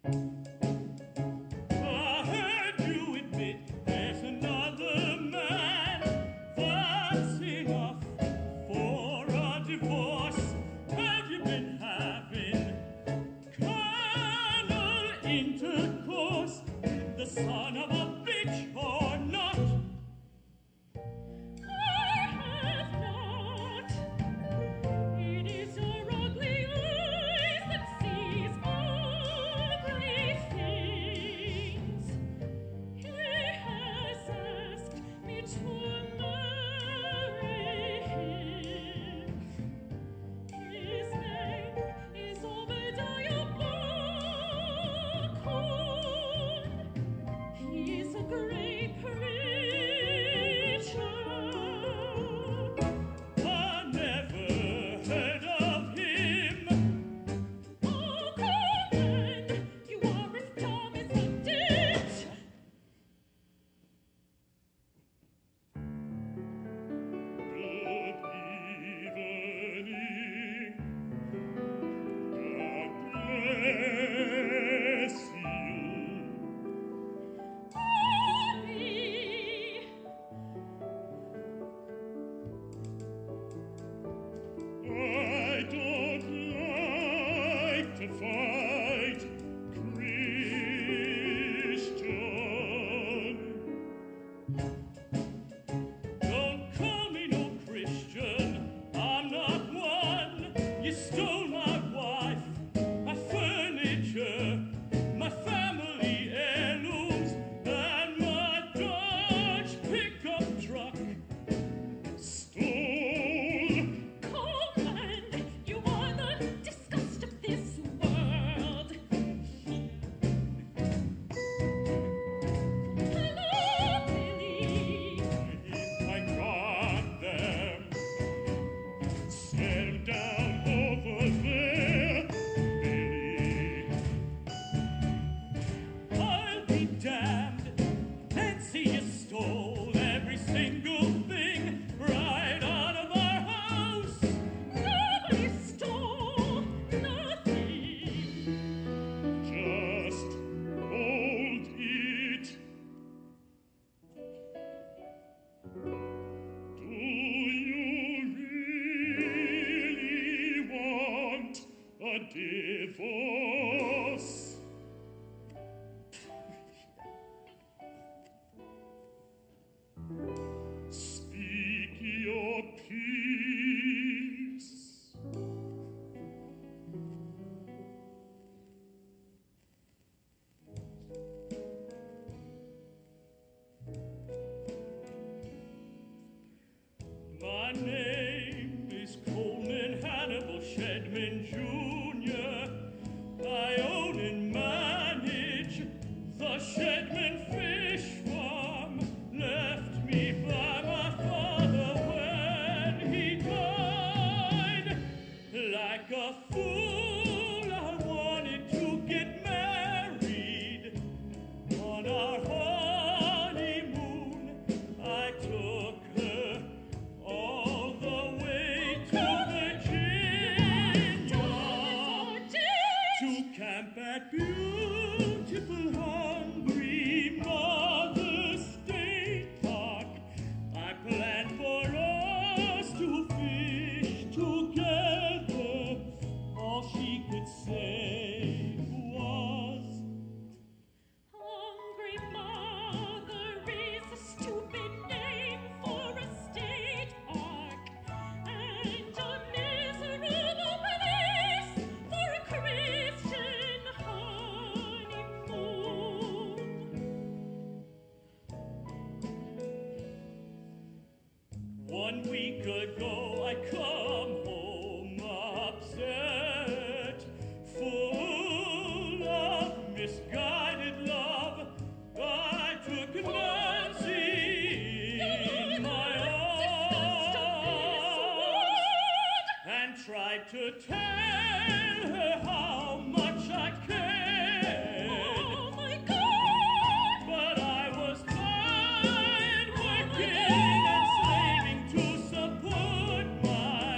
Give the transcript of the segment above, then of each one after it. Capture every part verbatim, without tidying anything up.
Support my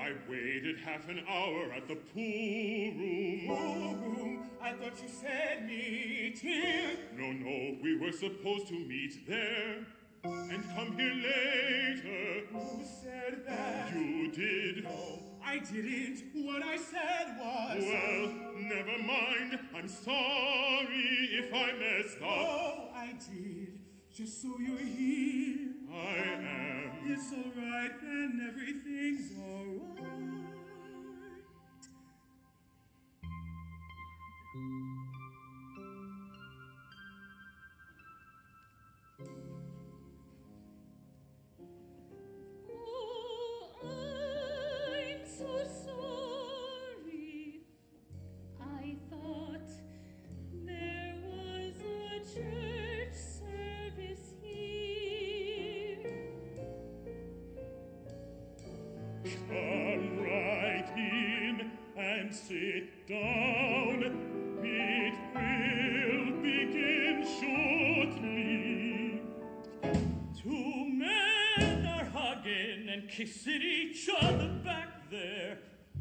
I waited half an hour at the pool room. Pool room? I thought you said meet here. No, no, we were supposed to meet there and come here later. Who said that? You did. No, I didn't. What I said was... Well, never mind. I'm sorry if I messed up. Oh, I did. Just so you're here. I am. It's all right, then everything's all right. Sit down, it will begin shortly. Two men are hugging and kissing each other back there.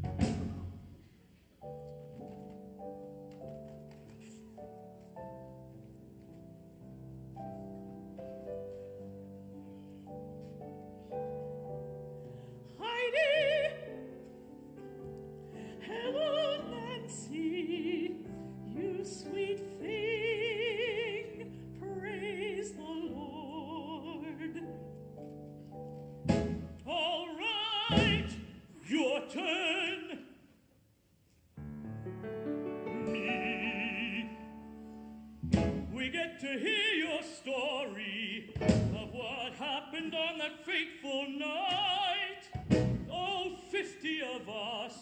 To hear your story of what happened on that fateful night. All fifty of us.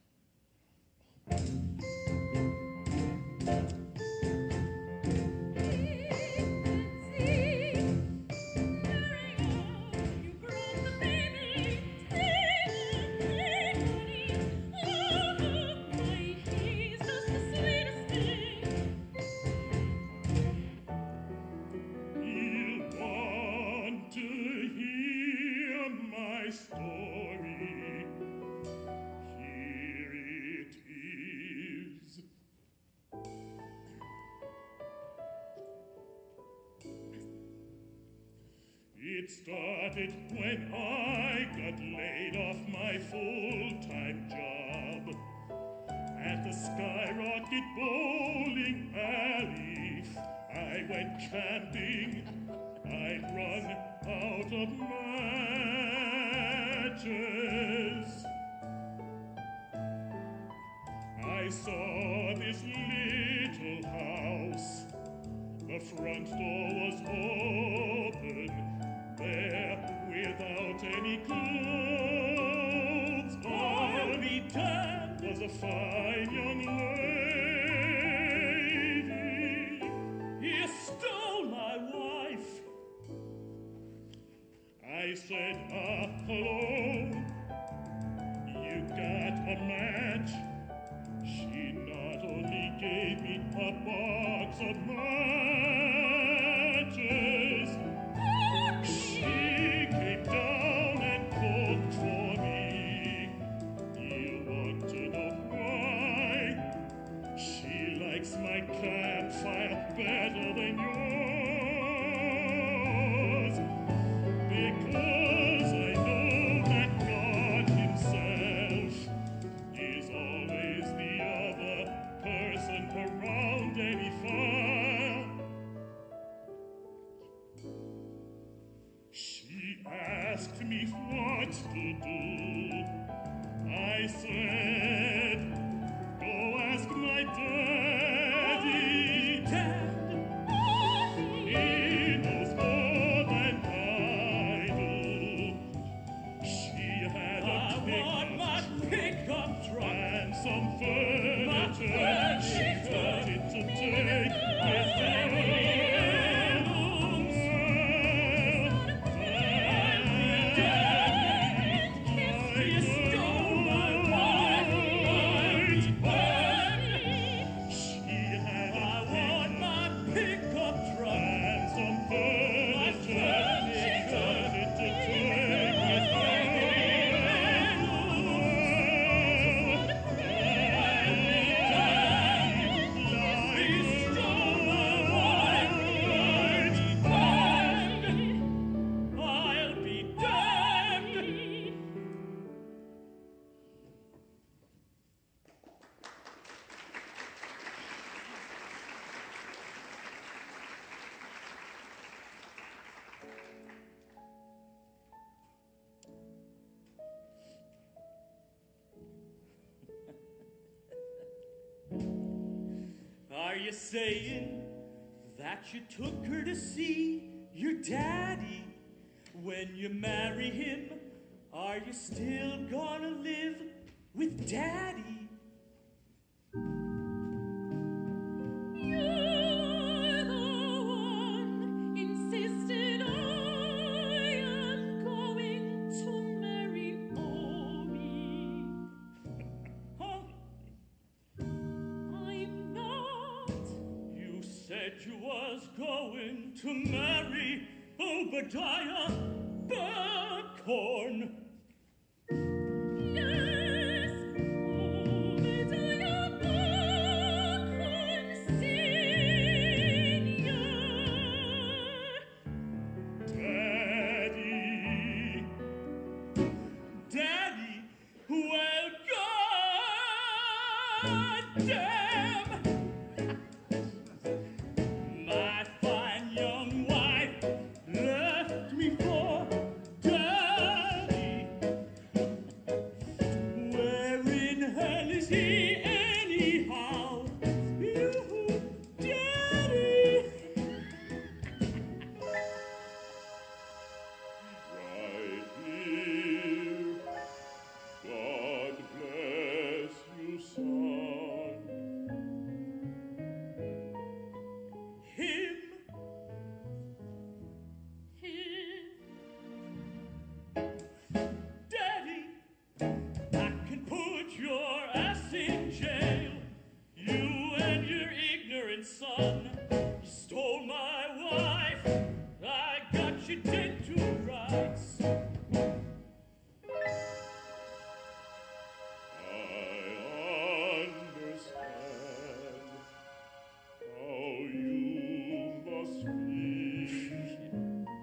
It started when I got laid off my full-time job at the Skyrocket Bowling Alley. I went camping. I'd run out of matches. I saw this little house. The front door was open. There, without any clothes on, be damned, was a fine young lady. You stole my wife. I said, ah, hello. You got a match? She not only gave me a box of matches, she came down and cooked for me. You want to know why? She likes my campfire better than yours. Because I know that God himself is always the other person around any fire. She asked me what to do. I said, go ask my daddy. Dad, he knows more than I do. She had a pickup pick-up truck and some furniture. She wanted to take with her. You stole my wife. you saying that you took her to see your daddy? When you marry him, are you still gonna live with daddy? You're the one insisted I am going to marry Omi. Huh? I'm not. You said you was going to marry Obadiah Buckhorn. Yes, Obadiah Buckhorn Senior. Daddy, Daddy, well, goddamn, my fine young wife left me for Daddy. Where in hell is he anyhow? You, Daddy. Right here. God bless you, son. Him, Him. Daddy, I can put your ass in jail. You and your ignorant son, you stole my wife. I got you dead to rights. I understand how you must feel.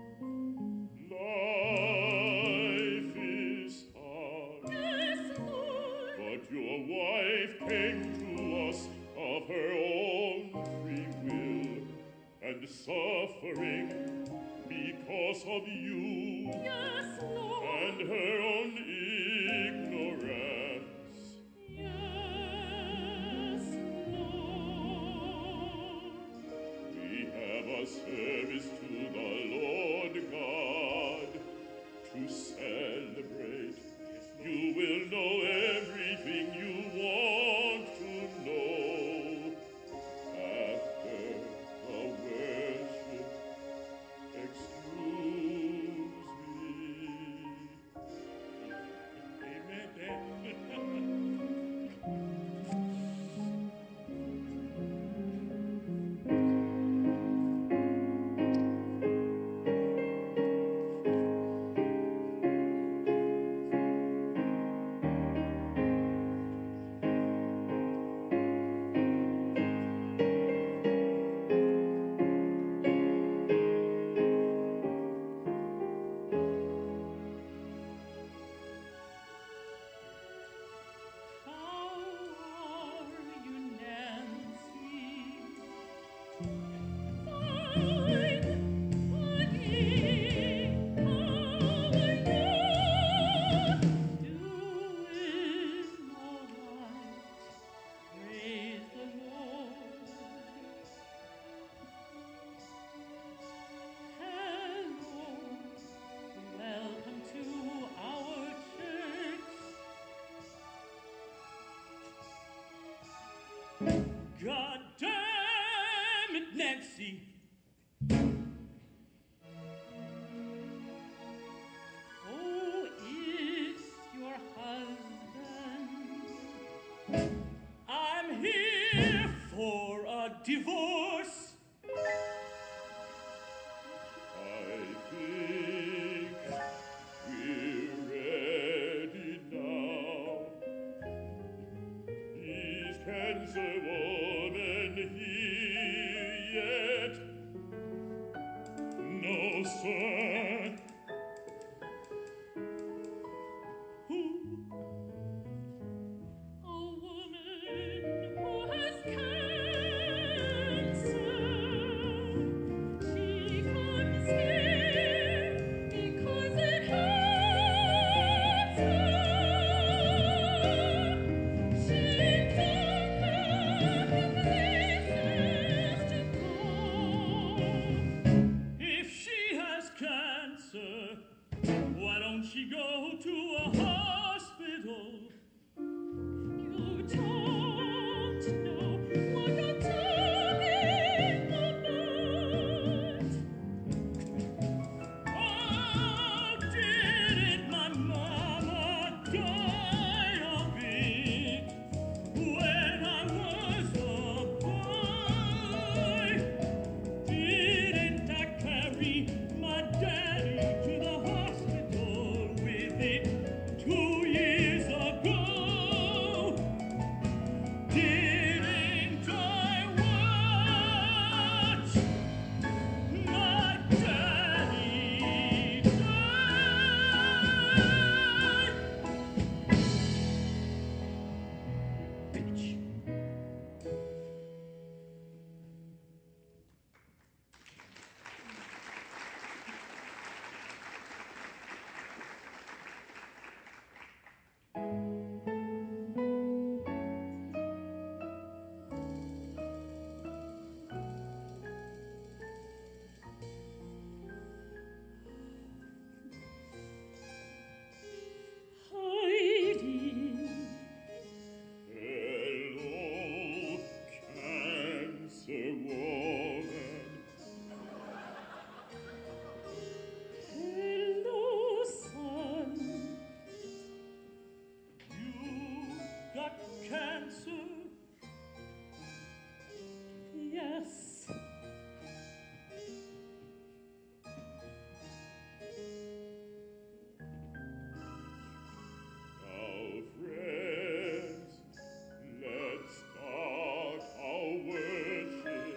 Life is hard, Yes, Lord. but your wife came to us of her own free will and suffering because of you Yes, Lord. and her own ignorance. Yes, Lord. We have a service to the Lord God to celebrate. You will know everything you want to know after the worship. Excuse me. How are you, Nancy? Fine, honey. How are you? Doing all right. Praise the Lord. Hello. Welcome to our church. God damn it, Nancy. Oh, it's your husband. I'm here for a divorce. I think we're ready now. Is Cancer Woman here yet? No, sir. Who? A woman who has cancer. She comes here because it hurts her. She took her to places go to a hospital. You don't know what you're talking about. Oh, didn't my mama die of it when I was a boy? Didn't I carry my daddy to the hospital with it two years ago? Didn't I watch my daddy die? Bitch. Hiding. Hello, Cancer woman. Hello, son. You got cancer? Yes. Now, friends, let's start our worship.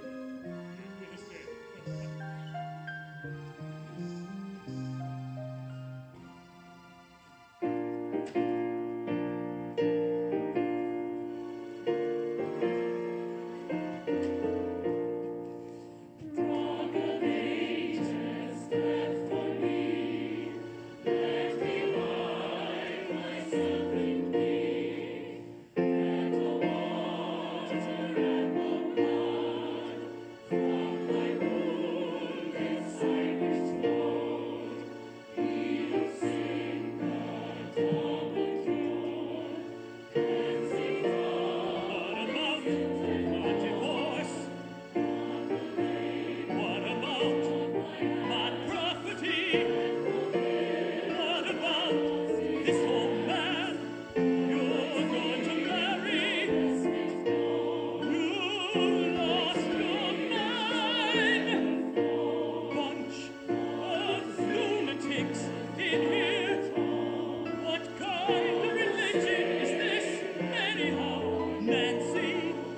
Rock of ages, left for me. Let me hide myself in thee. Let the water and the blood from my wounded side withhold. Heal sin, the double cure. Cleansing What about my divorce? What about my property? What about this old man you're going to marry? You lost your mind. Bunch of lunatics in here. What kind of religion is this anyhow, Nancy?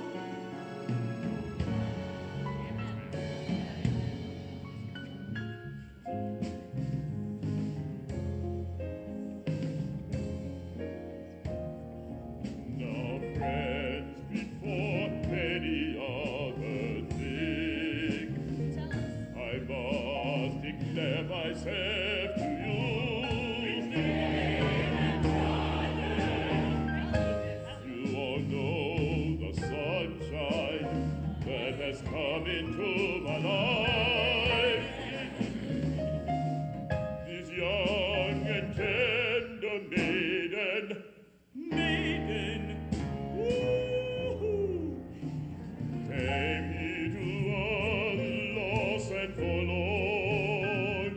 Now, friends, before any other thing, I must declare myself to you. You all know the sunshine that has come into my life. This young and tender maiden, Maiden. Woo-hoo. came here to us lost and forlorn,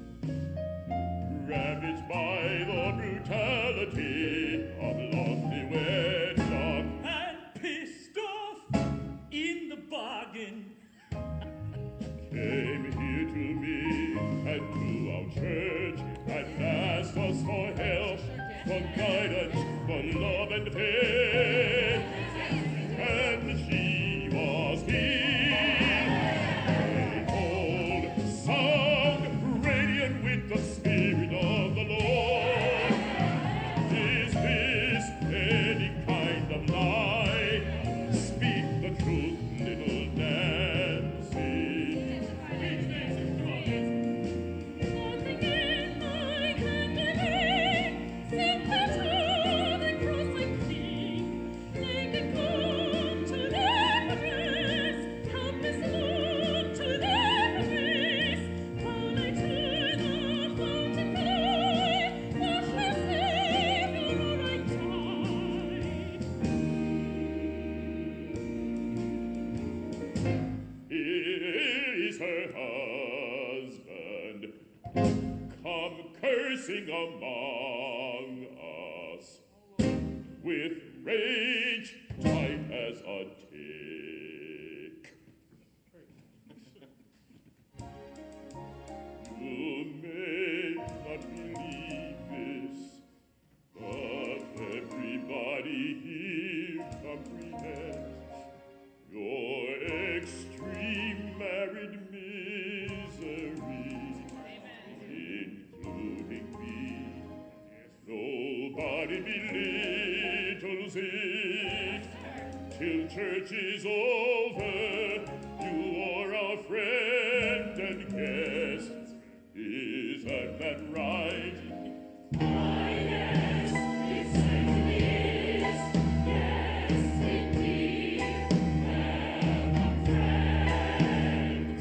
ravaged by the brutality of lonely wedlock. And pissed off in the bargain. Came here to me and to our church and asked us for help, for guidance, for love and faith. And she was here, behold, sung, radiant with the Spirit of the Lord. Is this any kind of lie? Speak the truth, little Nancy. Nothing in my hand believe. Sink me to the cross I plead. husband come cursing among us with rage tight as a tick. You may not believe this, but everybody here comprehends your extreme married misery, including me. Nobody belittles it till church is over. You are our friend and guest. Isn't that right? Why, yes, it certainly is. Yes, indeed, have a friend.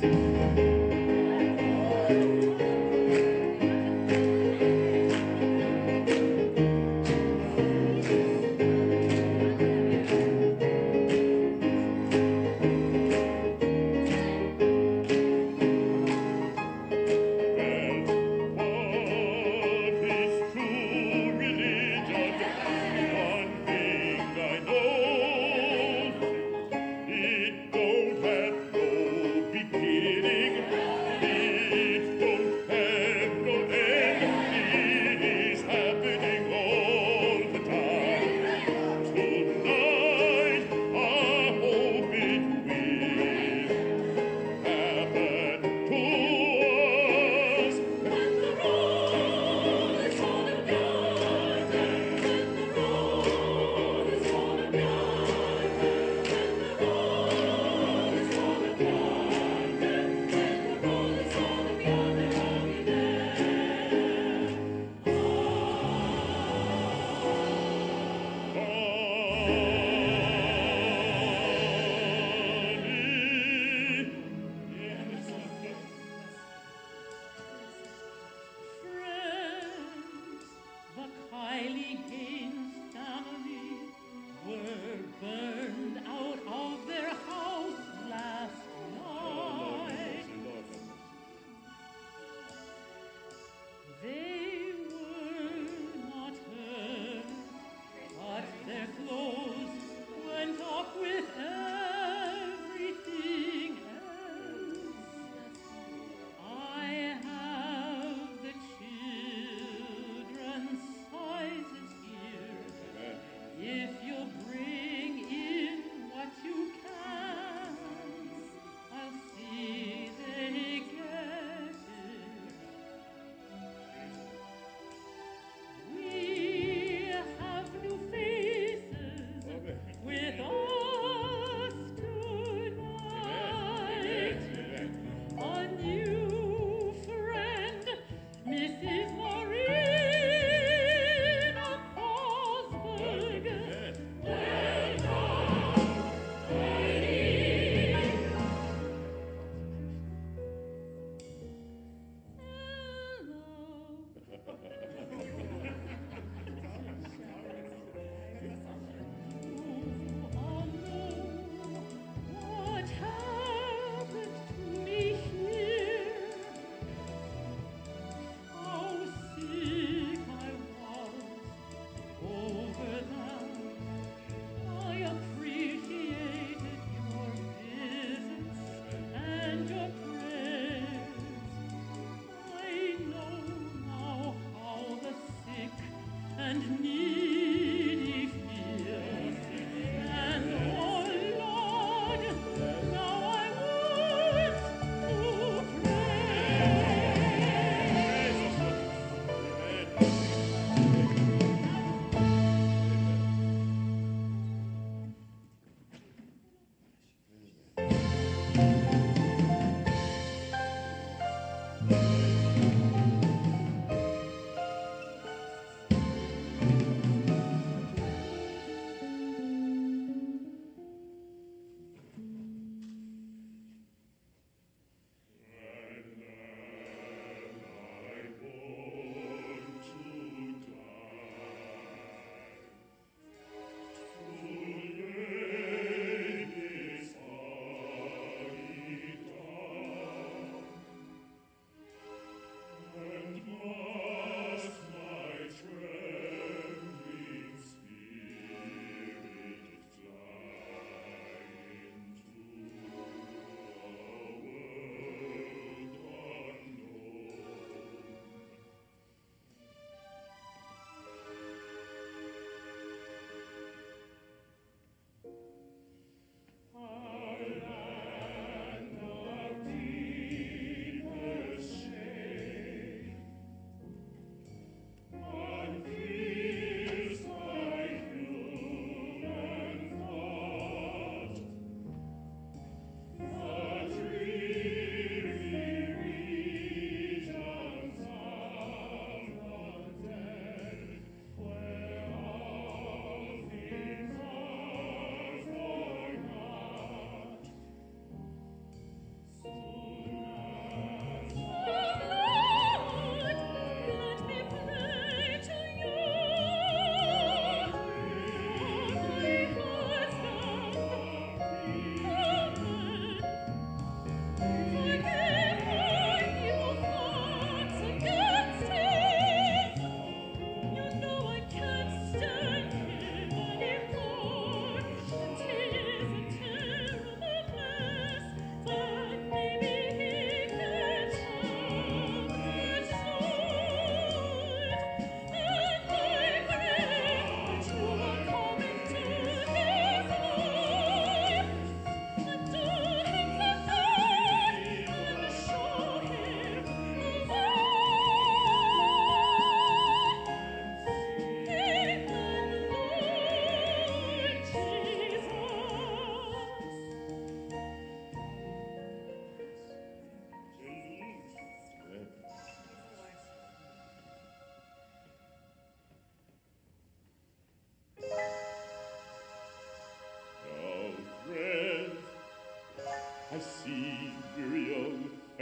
Well,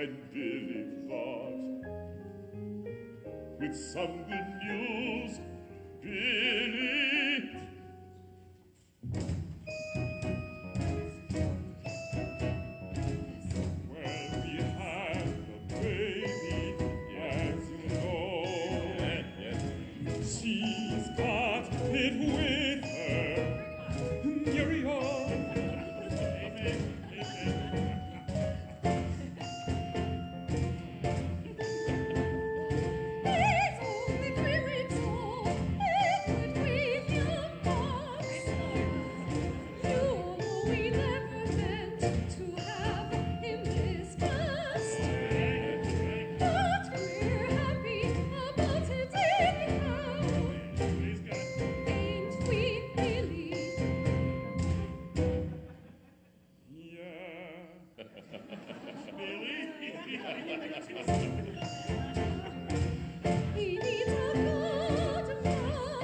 And Billy thought, with some good news, Billy. Well, we had a baby, as you know. She's got it with her. Carry on. Amen. It's only three weeks old. It could bring you box. You know we never meant to have him this fast. But we're happy about it anyhow. Ain't we, Billy? Yeah. He needs a good father.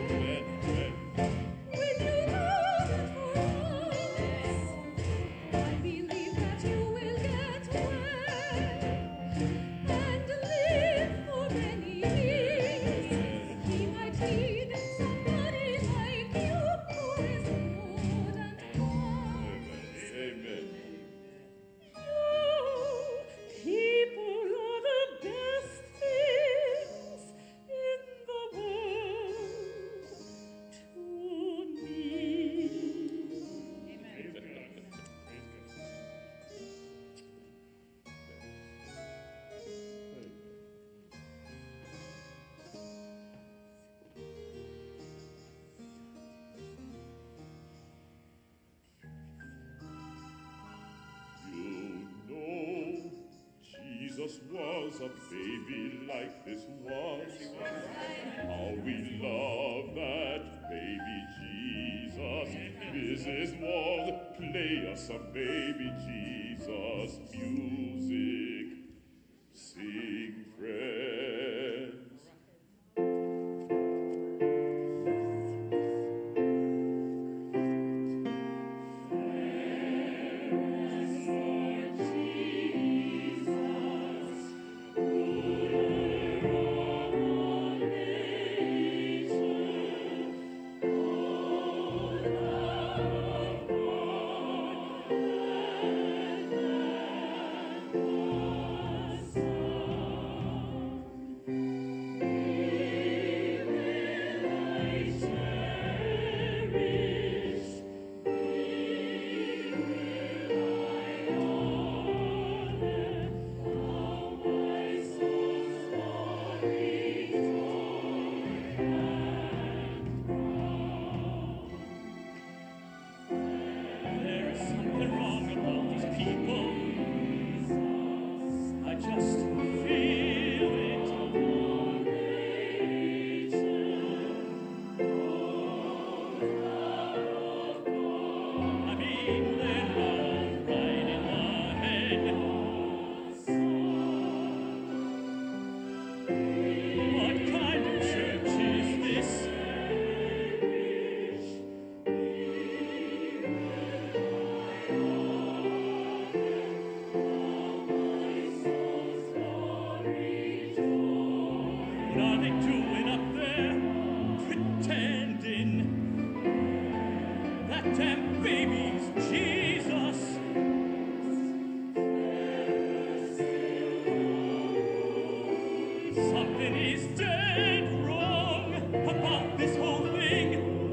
When you love it for us, I believe that you will get well and live for many years. He might need somebody like you who is good and wise. Amen. Oh, people are the best things in the world to me. You know, Jesus was a baby like this was. How we love that baby Jesus. Missus Wald, play us a baby Jesus music. Sing, friends. There is something wrong about these people. I just feel it. I mean, they're all right in the head. What kind of church is this? What are they doing up there? Pretending that damn baby's Jesus. Something is dead wrong about this whole thing.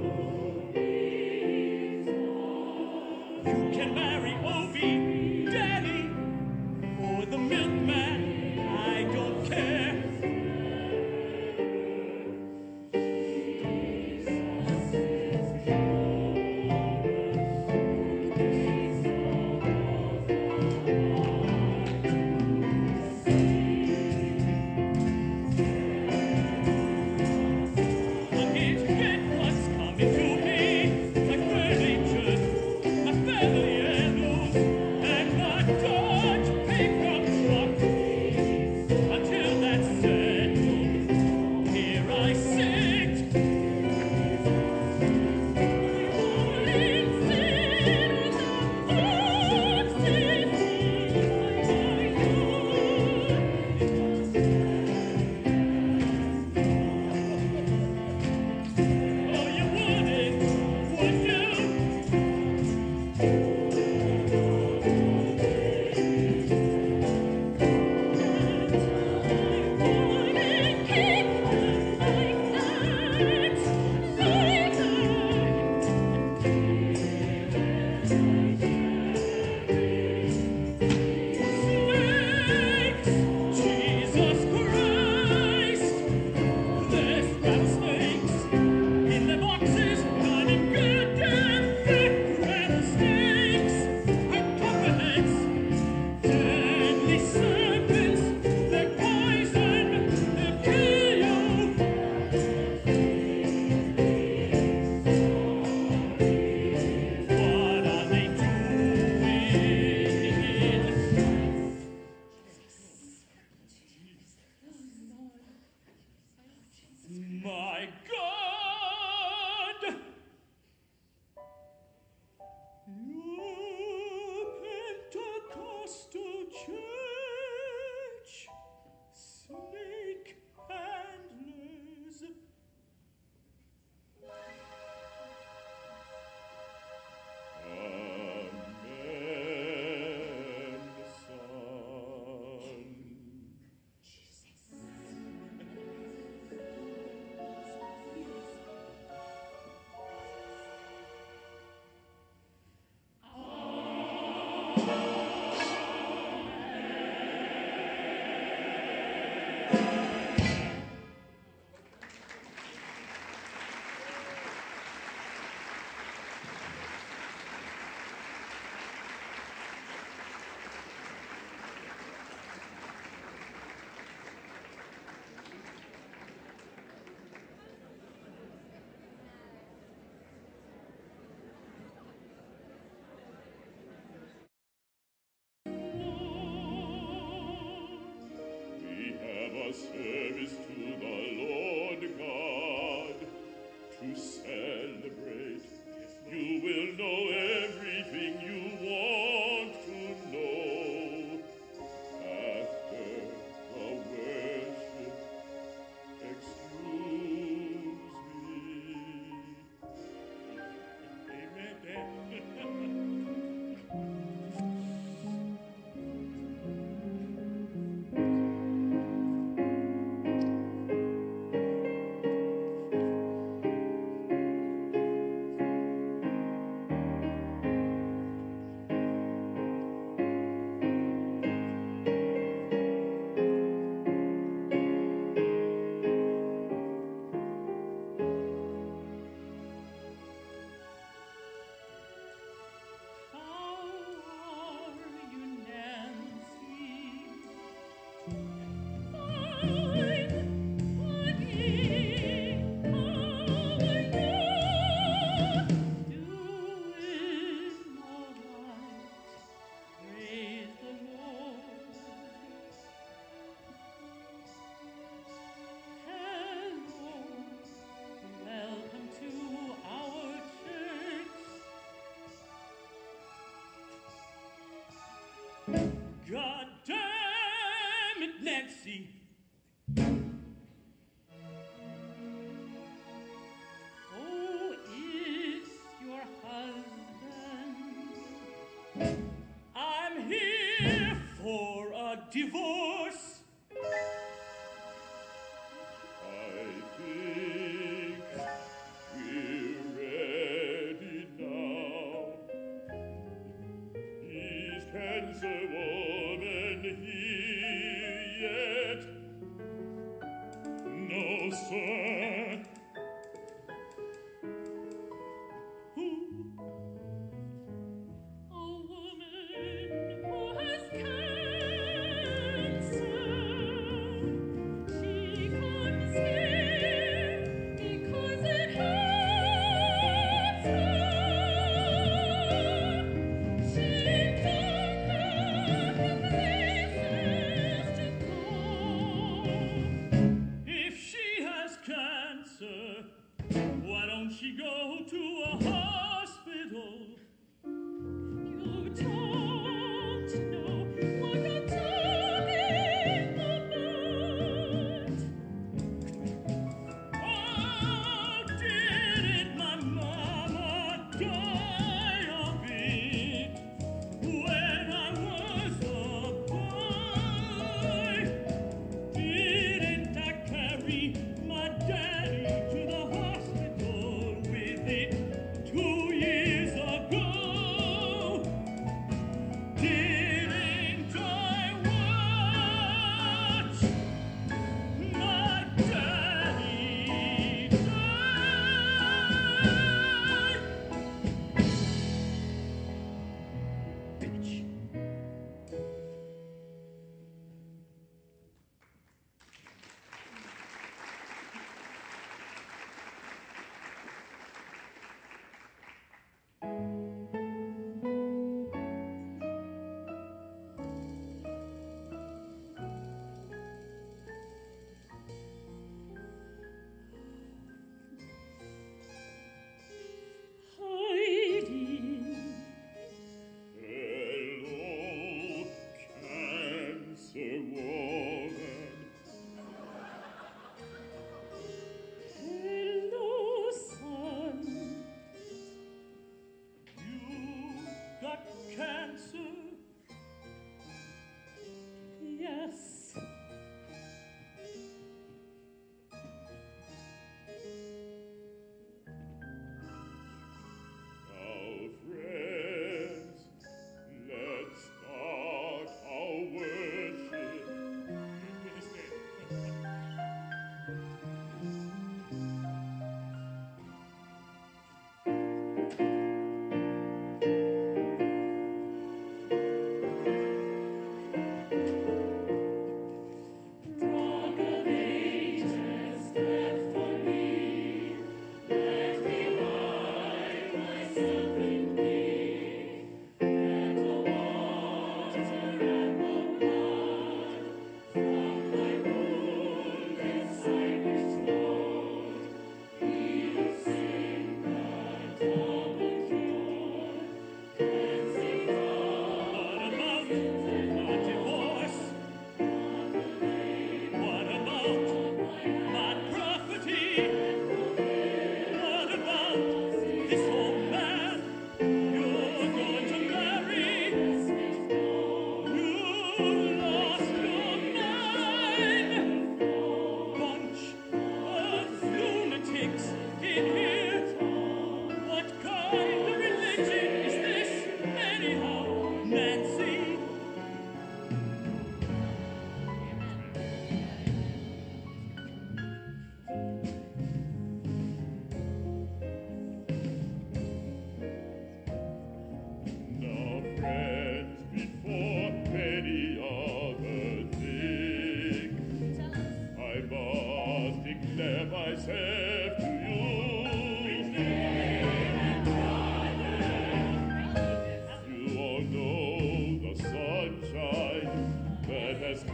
You can marry Opie, Daddy, or the milkman. I don't care. I'm here to get what's coming to me. My furniture, my family heirlooms, and my Dodge pickup truck. vow service to the Lord God, to celebrate. You will know everything you want to know after the worship. Excuse me. Amen. How are you, Nancy? Fine, Peggy, how are you? Doing all right. Praise the Lord. Hello. Welcome to our church. God damn it, Nancy. Oh, it's your husband. I'm here for a divorce. I think we're ready now. Is Cancer Woman here yet? No, sir. Who? A woman who has cancer. She comes here because it hurts her. She don't have places to go. If she has cancer,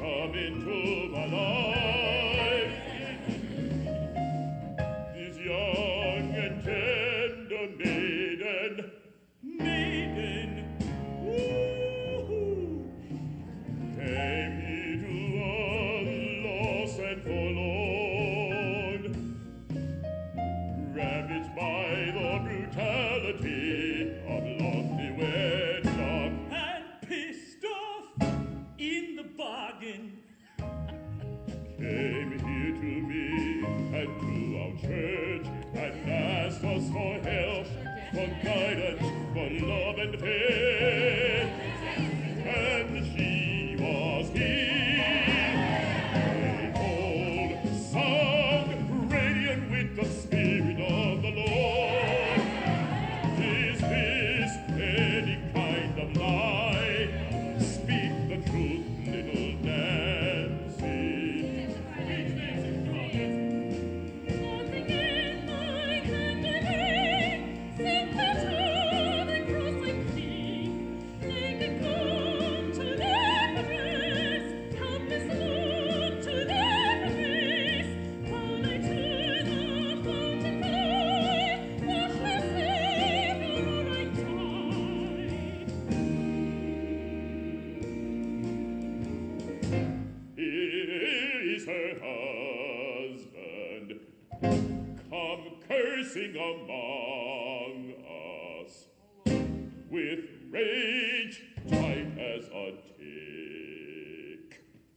come into my life. This young and tender maiden, Maiden, woo-hoo. came here to us lost and forlorn, ravaged by the brutality of lonely wedlock, And pissed off in the bargain. came here to me and to our church and asked us for help, for guidance, for love and faith. And she was here, old, sung, radiant with the Spirit of the Lord. Is this any kind of lie? Speak the truth, little Nancy. Nothing in my hand I lay, sink her to the cross I cling. Naked come to their embrace, helpless look to their face. Fall I to the fountain cry, wash my Savior or I die. Here is her husband, come cursing among us, with rage tight as a tick.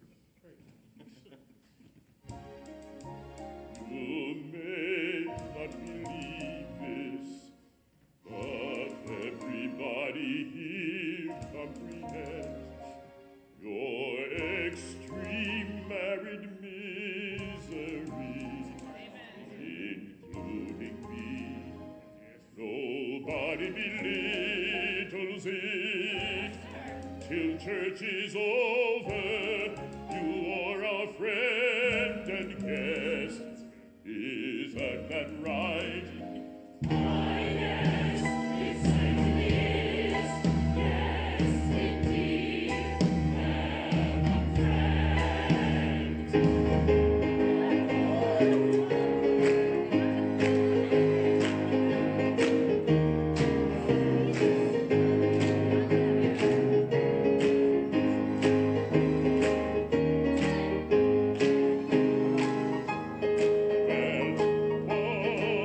You may not believe this, but everybody here comprehends your extreme married misery, including me. Nobody belittles it. Till church is over, you are our friend and guest. Isn't that right? Why, yes, it certainly is. Yes, indeed. Well,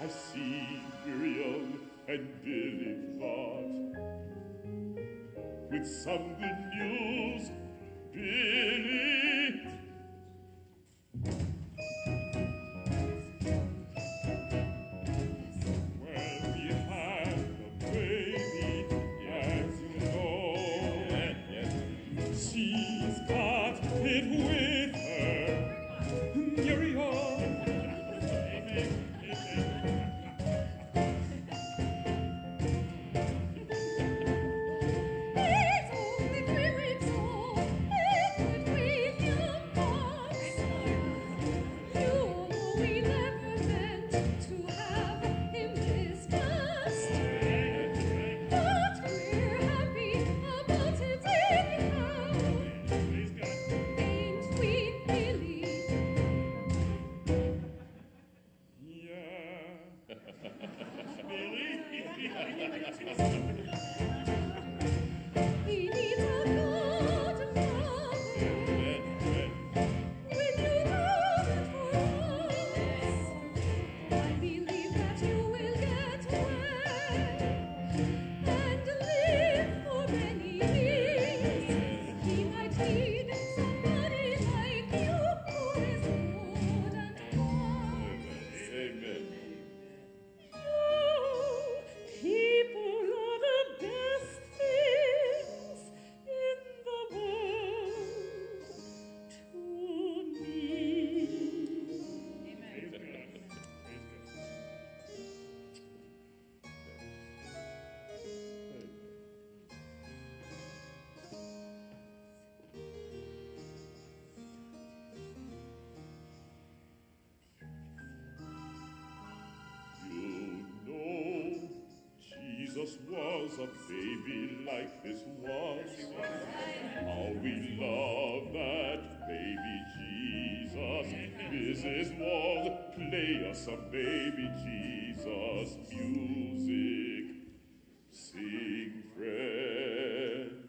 Gabriel and Billy thought, with some good news, Billy. Well, we had a baby, as you know. She's got it with her. Carry on. Jesus was a baby like this was. How we love that baby Jesus. This was play us a baby Jesus music. Sing, friends.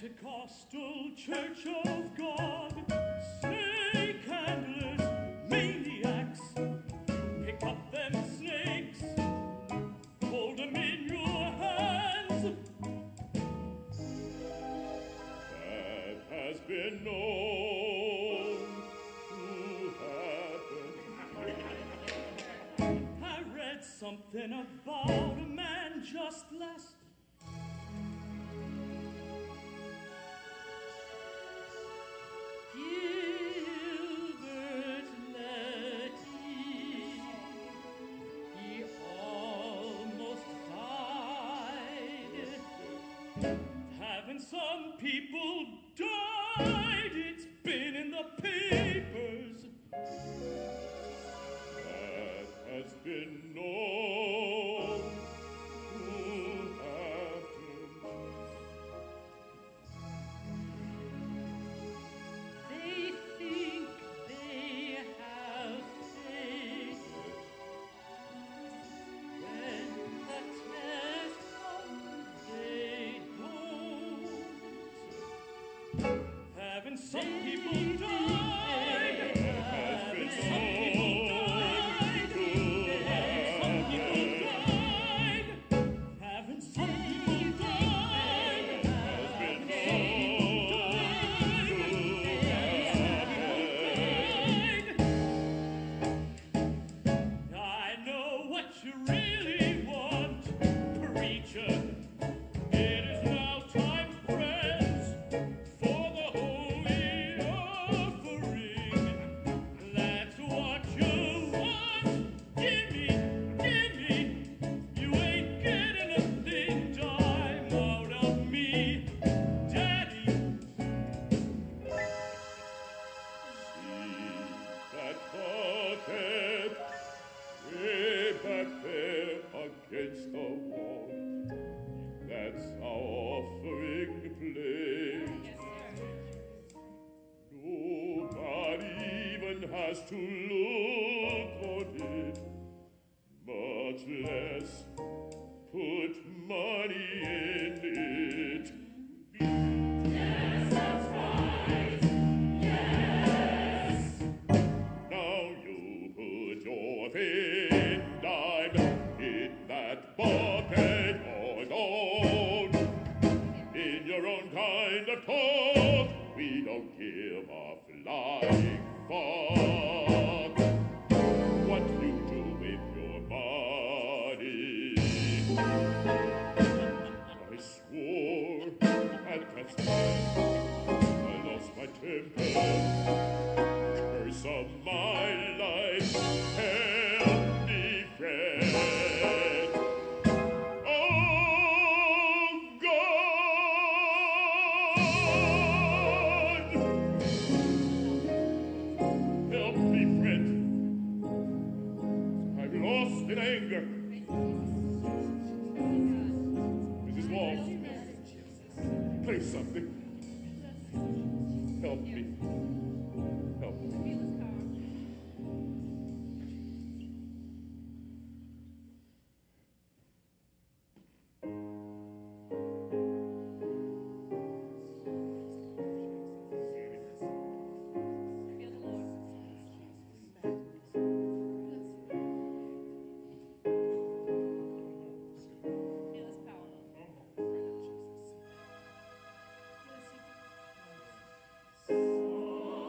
Pentecostal Church of God, snake handlers, maniacs, pick up them snakes, hold them in your hands. That has been known to happen. I read something about a man just last Gilbert Letty, he almost died. Haven't some people died? It's been in the papers. That has been known to happen. They think they have faith. When the test comes, they don't. Haven't some people died? Has been Some people died. Some people died. Haven't some people died? has been I know what you really want, preacher. It is now time, friends, for the holy offering. That's what you want. Gimme, gimme. You ain't getting a thing dime out of me, Daddy. that bucket way back there against the wall. That's our offering place. Nobody even has to look on it, much less put money in it. Yes, that's right. Yes. Now you put your thin dime in that bucket on own. In your own kind of talk, we don't give a flying fuck what you do with your money. I swore at that time I lost my temper. Curse of my life, help me, friend. Oh, God! Help me, friend. I'm lost in anger. Missus Walsh, play something. Help me. Help me. Feel the Lord. Feel His power. Feel His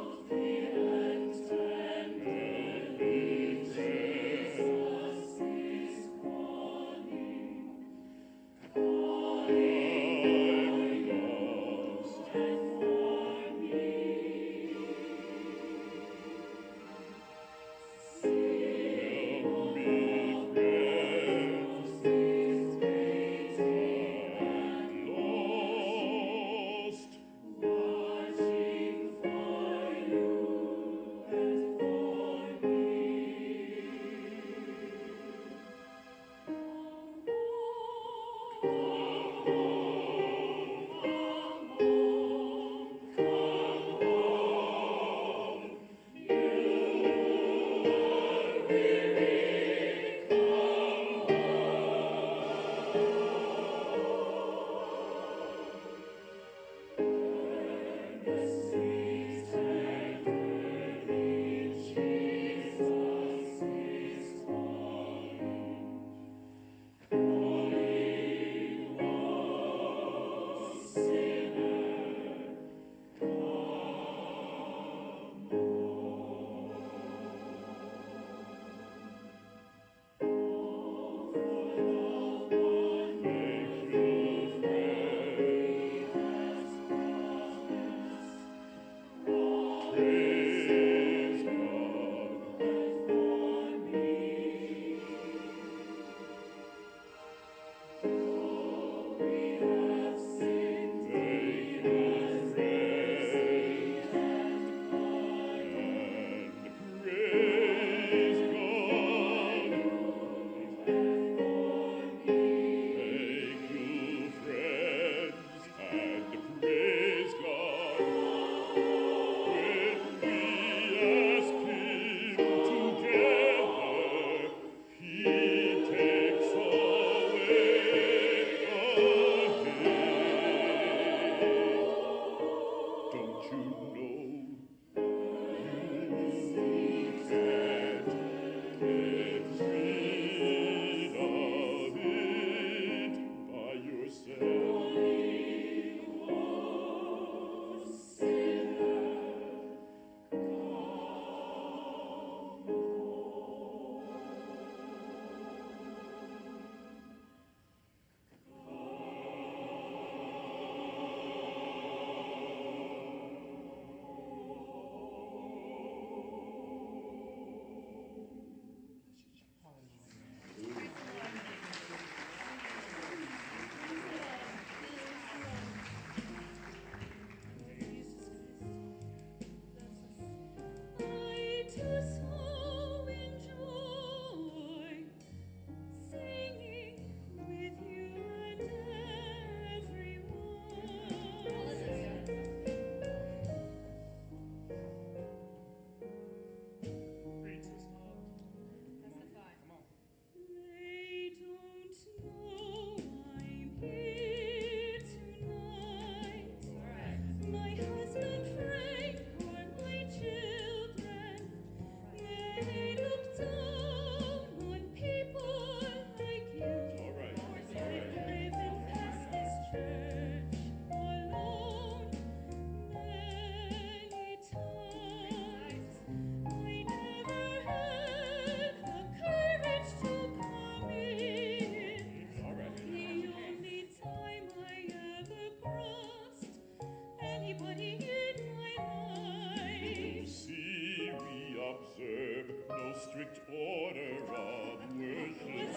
strict order of worship.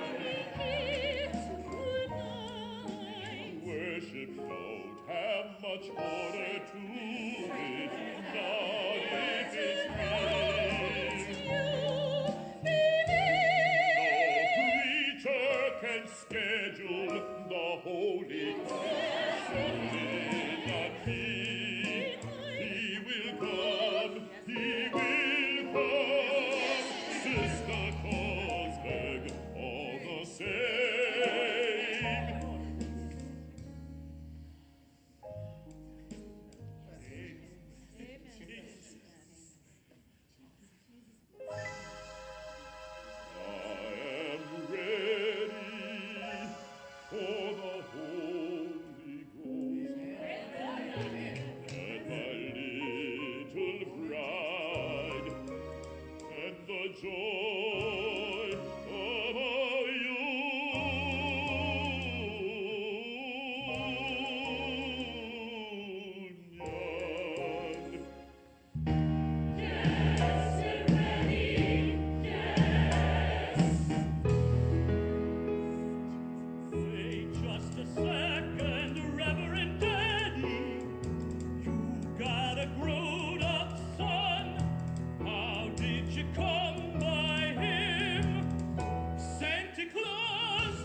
Worship don't have much order to it, not if it's real. No preacher can schedule the Holy Sunday, not he. He will come, he will come. Sister Cosberg, all the same. Joy of our union. Yes, we're ready. Yes. Wait just a second, Reverend Daddy. You got a grown-up son. How did you come by him, Santa Claus?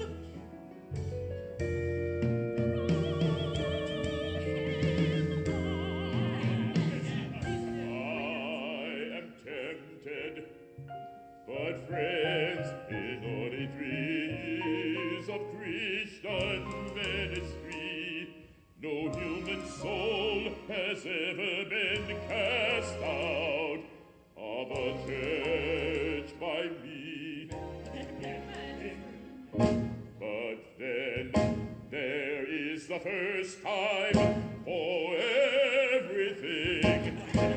I am tempted, but friends, in only three years of Christian ministry, no human soul has ever been cast out of a church by me. But then there is the first time for everything.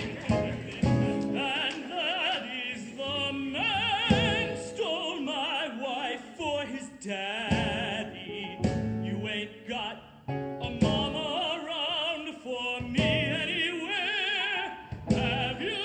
And that is the man stole my wife for his daddy. You ain't got a mama around for me anywhere, have you?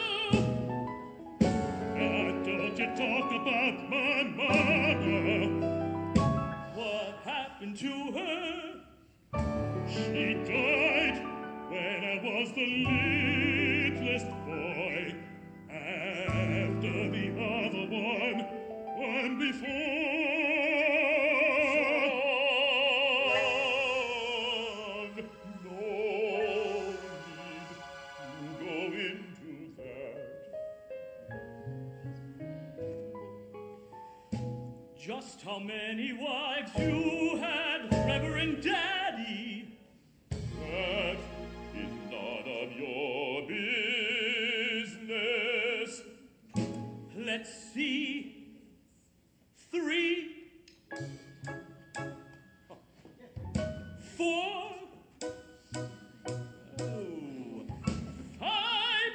Don't you talk about my mother. What happened to her? She died when I was the littlest boy. After the other one, one before. Son, no need to go into that. Just how many wives you had, Reverend Daddy? That is none of your business. Let's see. Three. Four. Oh. Five.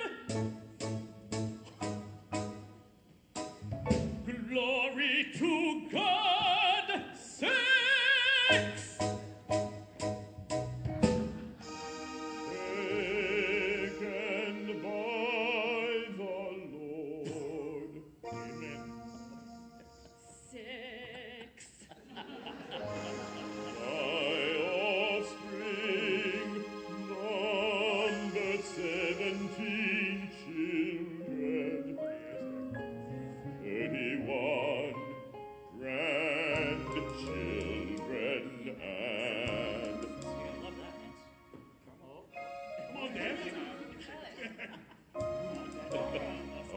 Glory to God. Six. Taken by the Lord. Amen. Six. Thy offspring numbered seventeen children, thirty-one grandchildren, and Come on, Dad. a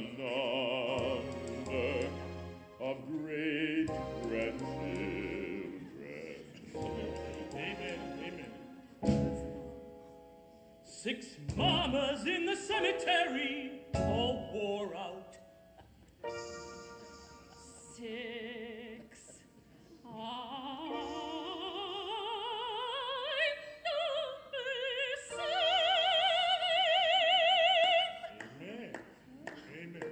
number of great-grandchildren. Amen. Amen. Six mamas in the cemetery, all wore out. Six. I number seven. Amen. Amen.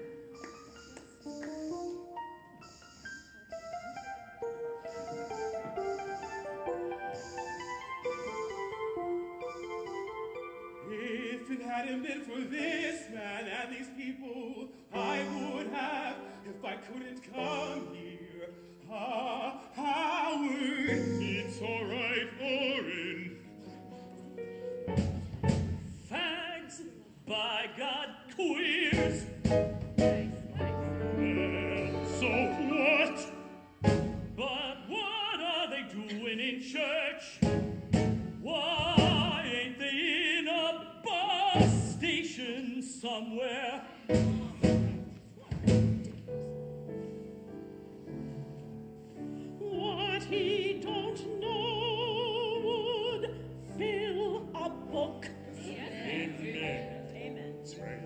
If it hadn't been for this man and these people, I would have couldn't come here. Ah, Howard. It's all right, Orin. Fags, by God, queers. Well, so what? But what are they doing in church? Why ain't they in a bus station somewhere? What he don't know would fill a book. Amen. Amen. That's right.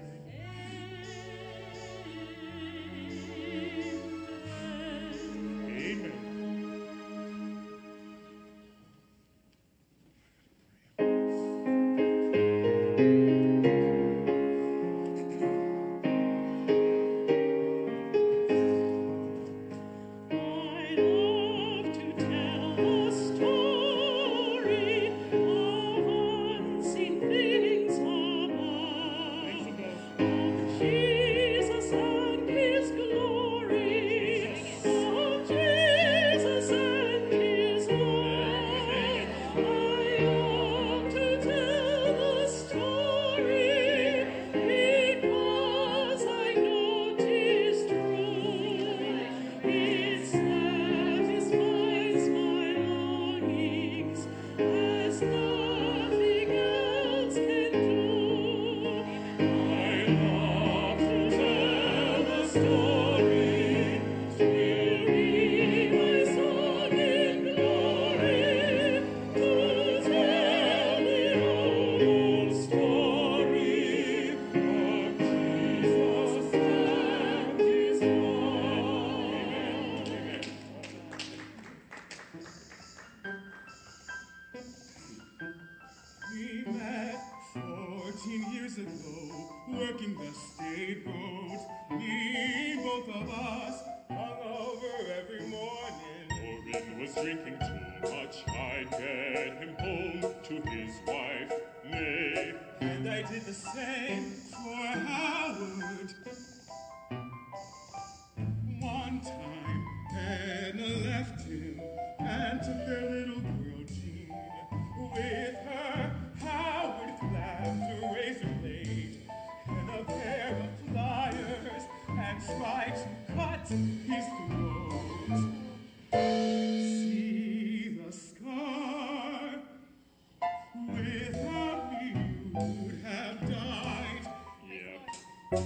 Amen. I love to tell a story of unseen things above, of Jesus and His glory, of Jesus and His love. I love to tell the story because I know 'tis true. It satisfies my longings as nothing else can do. I love to tell the story, to hear my song in glory, to tell the old story of Jesus and His love. We met fourteen years ago, working the state roads. Me, both of us, hungover every morning. Orin was drinking too much. I'd get him home to his wife, May. And I did the same for Howard. One time, Anna left him and took their little girl Jean. With her, Howard grabbed a razor blade and a pair of pliers and tried to cut his throat. See the scar? Without me, you would have died. Yep.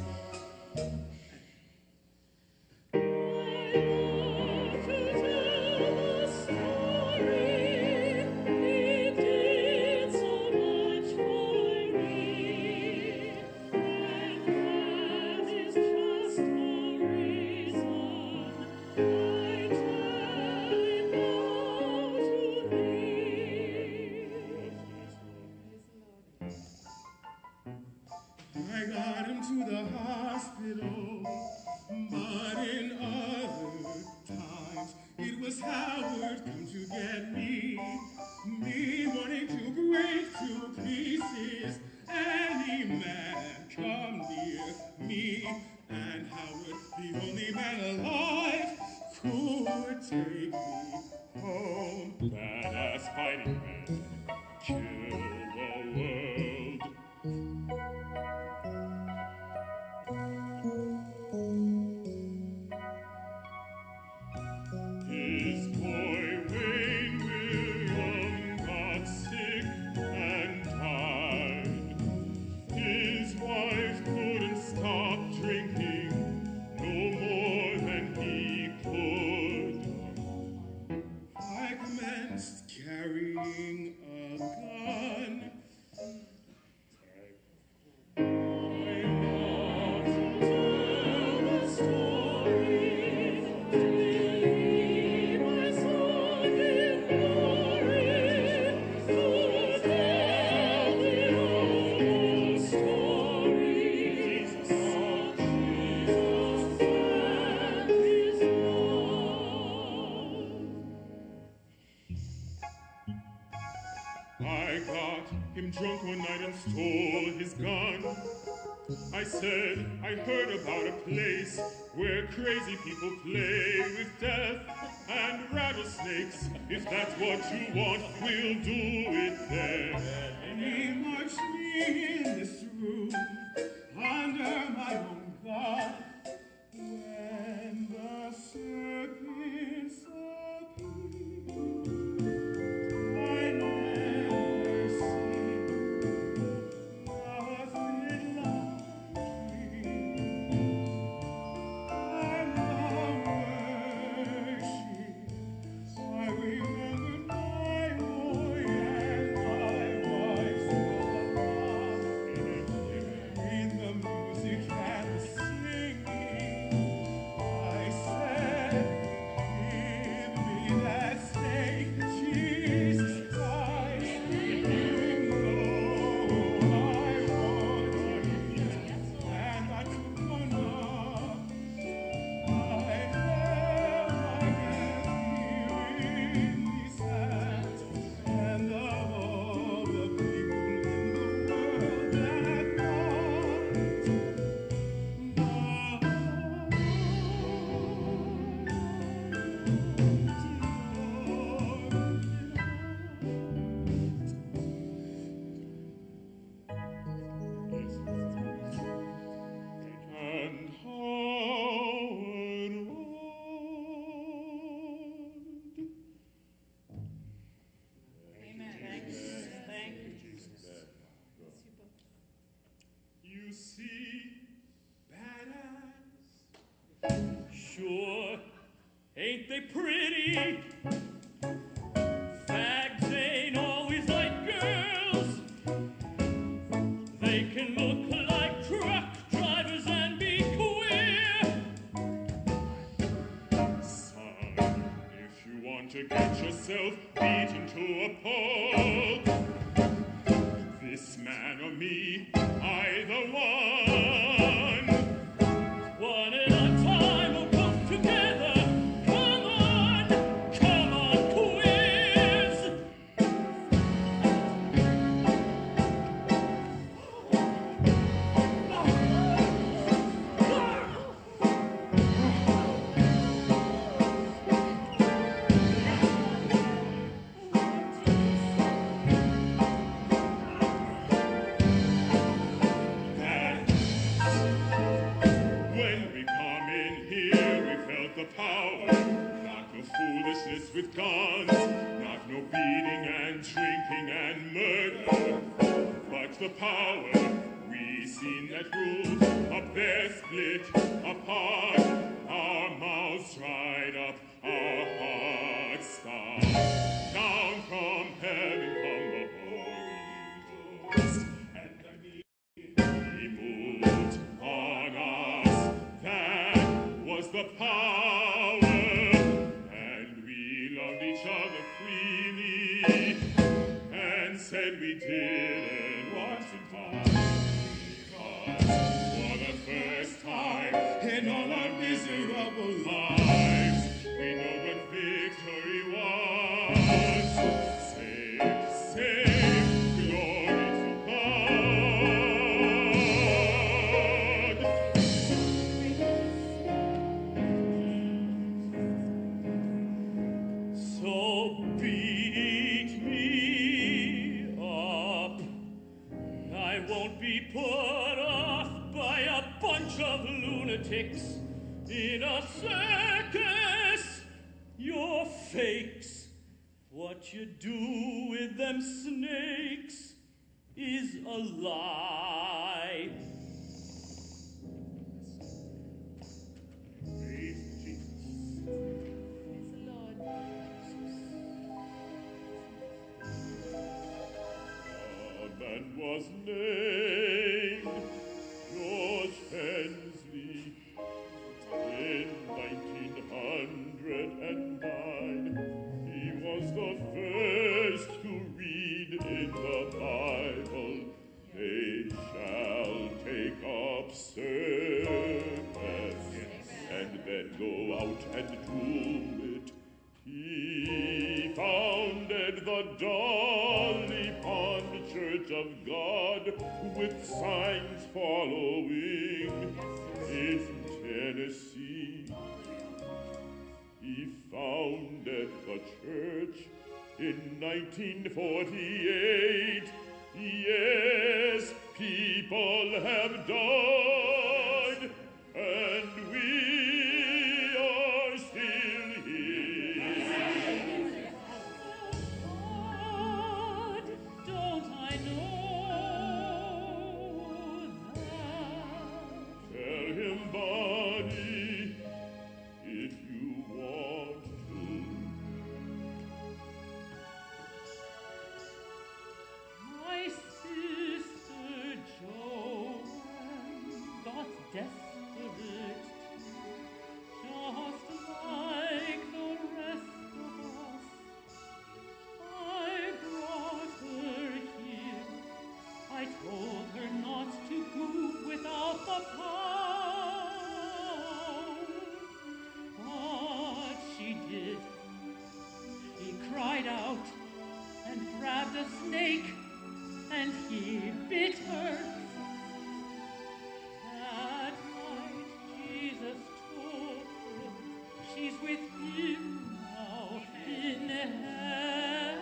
I love to tell the story. He did so much for me, and that is just the reason I tell it now to thee. I got him to the hospital, but in other times it was Howard come to get me. Me wanting to break to pieces any man come near me, and Howard, the only man alive, could take me home. Badass fighting men kill the world. His boy Wayne William got sick and died. His wife couldn't stop drinking no more than he could. I commenced carrying I said I heard about a place where crazy people play with death and rattlesnakes. If that's what you want, we'll do it there. He marched me in this room under my own God when the serpents appeared. I never seen nothing like and the worship. I remembered my boy and my wife's love. In the music and the singing, I said, give me that snake, Jesus Christ. You know I want it, and I took one up. I held my breath here in these hands, and of all the people in the world that want the And Howard Road. Amen. Thanks. Thank you. You see, badass. Sure, ain't they pretty? Fags ain't always like girls. They can look like truck drivers and be queer. Son, if you want to get yourself beaten to a pulp, this man or me, either one. One at a time we'll come together. Come on, come on, quiz. When we come in here, we felt the power. Not no foolishness with guns, not no beating and drinking and murder, but the power. We seen that roof up there split apart, our mouths dried up, our hearts stopped. Down from heaven come the Holy Ghost, and He moved on us. That was the power, and we loved each other freely, and said we didn't want to die. Because for the first time in all our miserable lives, we know what victory was. Save, save, glory to God. So beat me up. I won't be put off by a bunch of lunatics in a circus. You're fakes. What you do with them snakes is a lie. Praise Jesus. Praise the Lord. A man was named George Hensley in nineteen hundred nine. He was the first to read in the Bible, they shall take up service and then go out and do it. He founded the Dolly Pond Church of God with signs following in Tennessee. He founded the church in nineteen forty-eight. Yes, people have died, and we are still here. God, don't I know that? Tell him, Bonnie, if you want to. My sister Joan got desperate, just like the rest of us. I brought her here. I told her not to move without the pound, but she did. He cried out and grabbed a snake, and he bit her. That night Jesus told her she's with him now in heaven.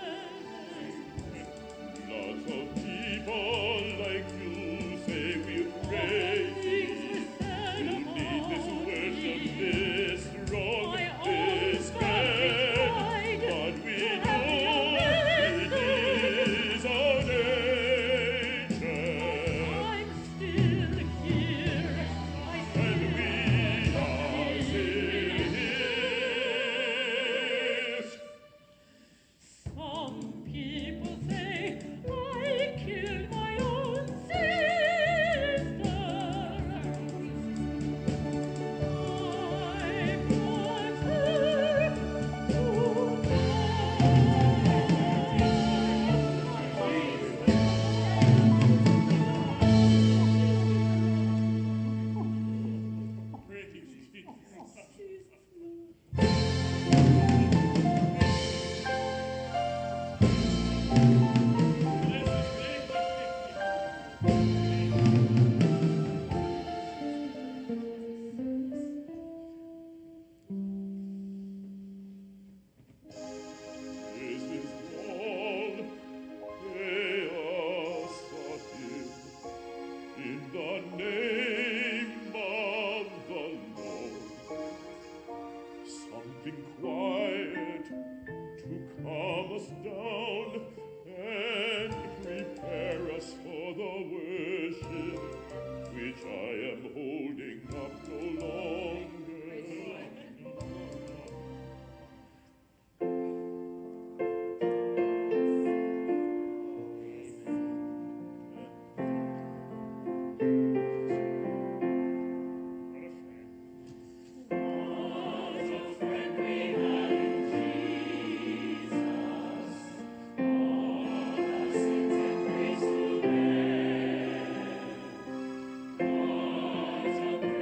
Lots of people like you say we pray. You need this worship, this wrong, this bad, but we know it is our nature. I'm still here. I And we are still here. Some people say I killed my own sister. I brought her Praise Jesus. This is all chaos of him. In the name of the Lord, something quiet to calm us down and prepare us for the worship which I am holding up no longer. What a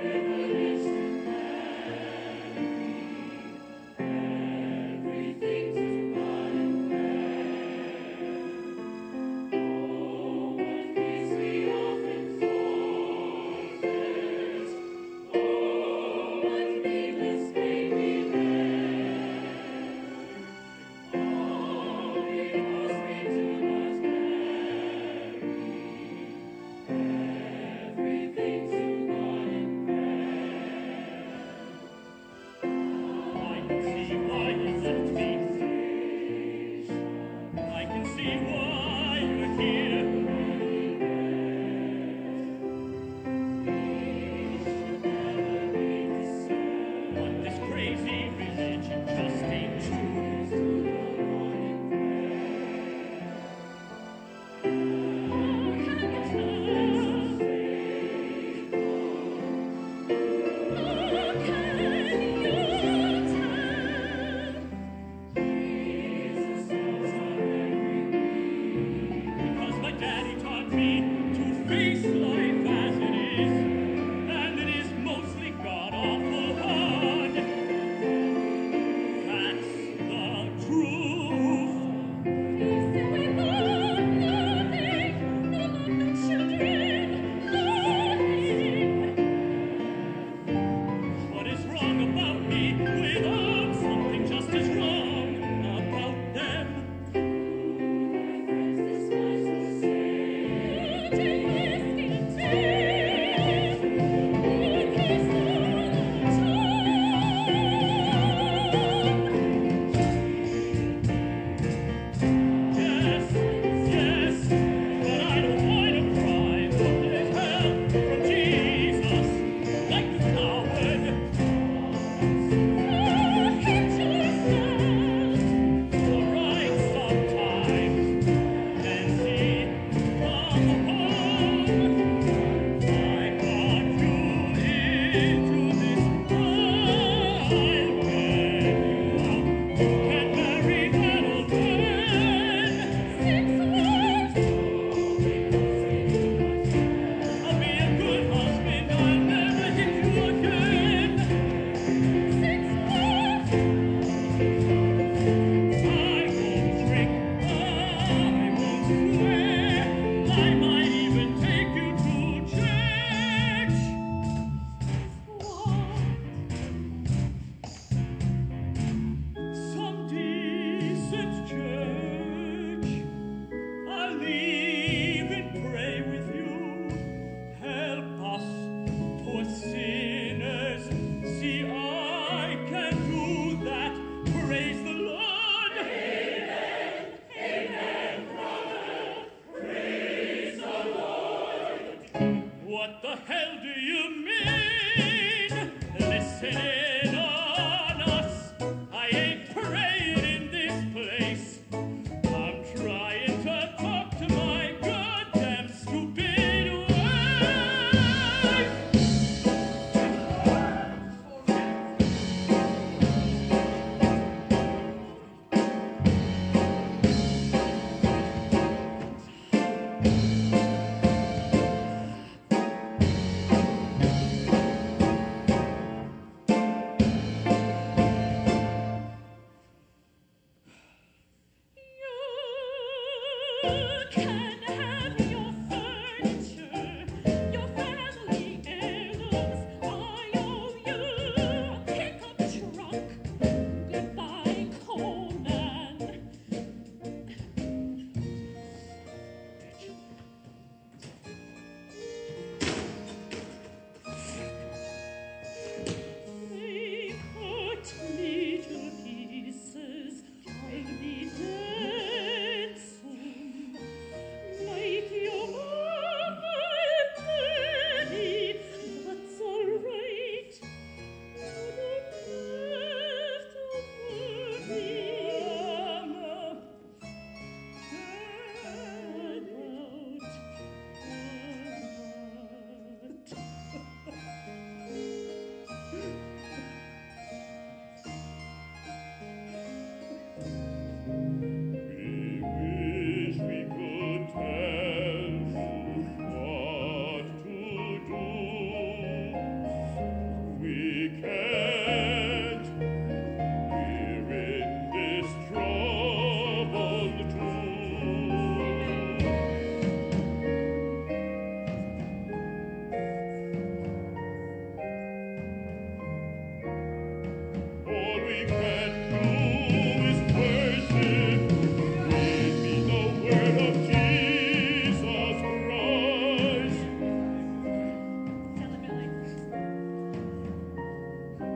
Tell him, Billy.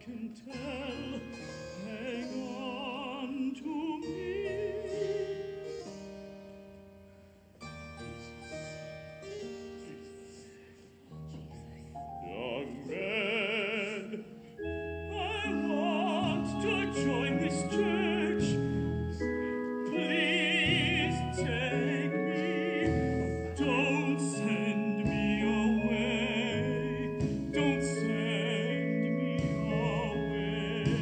can tell. Hang on to me. Young man, I want to join this church. Please take me. Don't send me away. Don't send me away.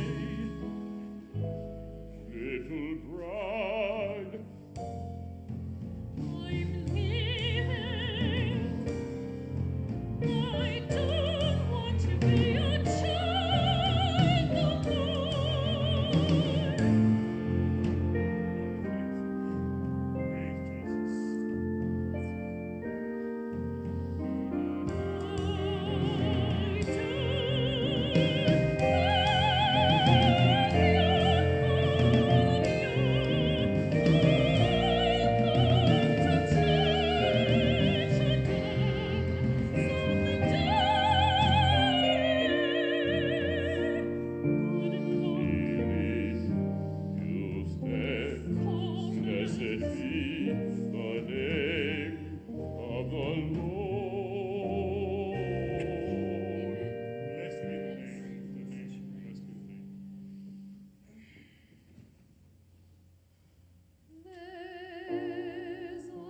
little bride, I'm leaving. I don't want to be a child no more. you stay. Blessed be the name of the Lord. Blessed be the name of the nation. Blessed be the name. There's a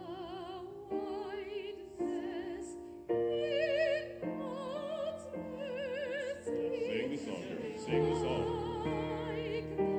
wideness in God's mercy. Sing the song, girl. Sing the song. Like the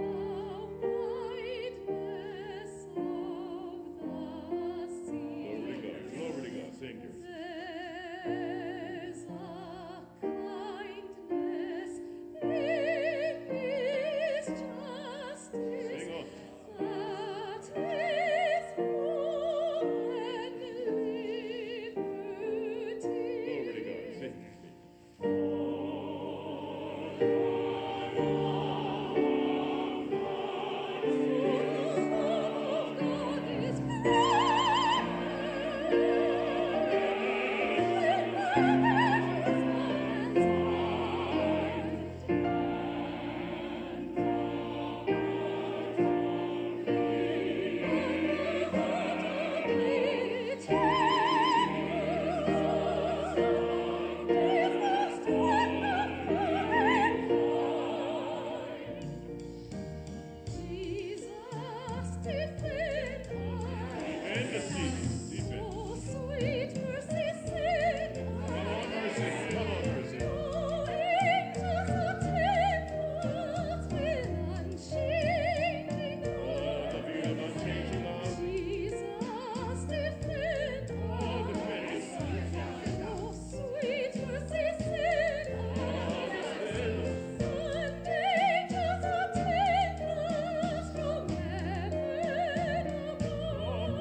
wideness of the sea. Glory to God. Glory to God. Sing, girl. There's a kindness in His justice Sing on. that is full and liberty. Glory to God. Sing. Jesus, defend us. And the season. Defense. Oh, sweet mercy, send Come on, mercy. Come on, mercy. Oh, angels attend us with unchanging Oh, the beat of unchanging love. Jesus, defend Oh, us. defend us. Oh, sweet mercy, send us. And angels attend us from heaven above.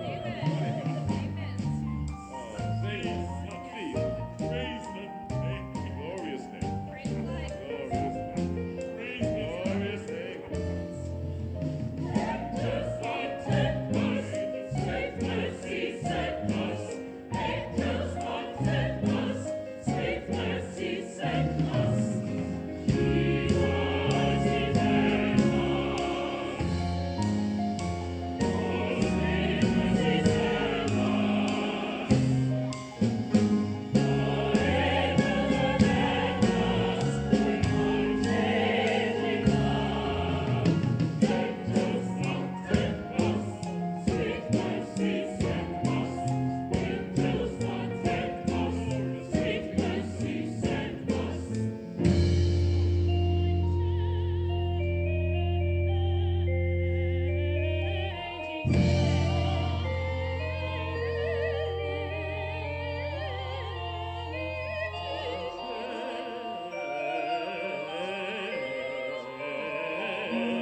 Oh, sing it. Come please. Praise the name. Glorious name. Glorious name. Praise the glorious name. Thank